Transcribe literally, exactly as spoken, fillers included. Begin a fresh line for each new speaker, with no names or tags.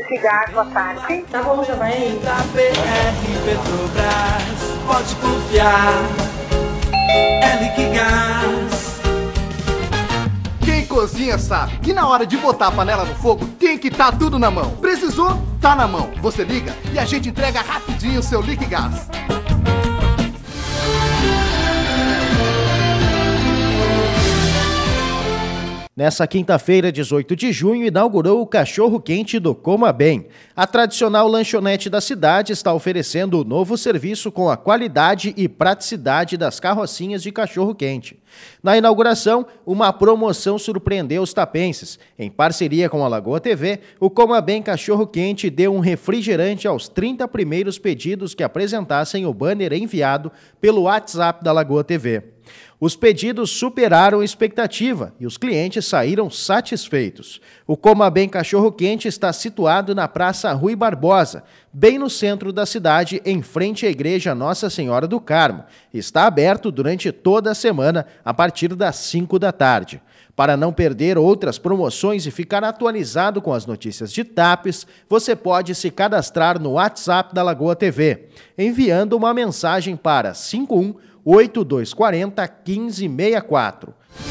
Liquigás, boa tarde.
Tá bom, já vai aí.
Da P R Petrobras, pode confiar, é Liquigás.
Quem cozinha sabe que na hora de botar a panela no fogo tem que estar tudo na mão. Precisou? Tá na mão. Você liga e a gente entrega rapidinho o seu Liquigás.
Nessa quinta-feira, dezoito de junho, inaugurou o Cachorro Quente do Coma Bem. A tradicional lanchonete da cidade está oferecendo o novo serviço com a qualidade e praticidade das carrocinhas de cachorro-quente. Na inauguração, uma promoção surpreendeu os tapenses. Em parceria com a Lagoa T V, o Coma Bem Cachorro Quente deu um refrigerante aos trinta primeiros pedidos que apresentassem o banner enviado pelo WhatsApp da Lagoa T V. Os pedidos superaram a expectativa e os clientes saíram satisfeitos. O Coma Bem Cachorro Quente está situado na Praça Rui Barbosa, bem no centro da cidade, em frente à Igreja Nossa Senhora do Carmo. Está aberto durante toda a semana, a partir das cinco da tarde. Para não perder outras promoções e ficar atualizado com as notícias de Tapes, você pode se cadastrar no WhatsApp da Lagoa T V, enviando uma mensagem para cinco um oito dois quatro zero um cinco seis quatro.